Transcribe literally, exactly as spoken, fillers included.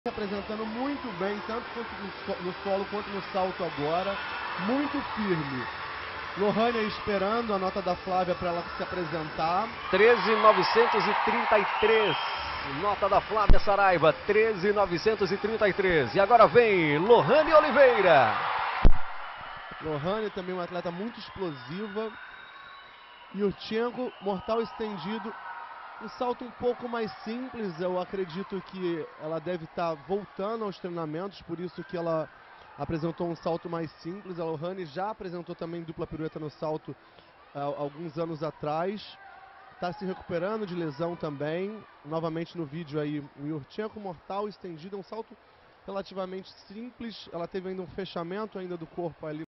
Se apresentando muito bem, tanto no solo quanto no salto agora, muito firme. Lohane esperando a nota da Flávia para ela se apresentar. treze mil novecentos e trinta e três, nota da Flávia Saraiva, treze mil novecentos e trinta e três. E agora vem Lohane Oliveira. Lohane também uma atleta muito explosiva. Yurchenko, mortal estendido. Um salto um pouco mais simples, eu acredito que ela deve estar voltando aos treinamentos, por isso que ela apresentou um salto mais simples. A Lohane já apresentou também dupla pirueta no salto há alguns anos atrás. Está se recuperando de lesão também. Novamente no vídeo aí, o Yurchenko mortal estendido, é um salto relativamente simples. Ela teve ainda um fechamento ainda do corpo ali.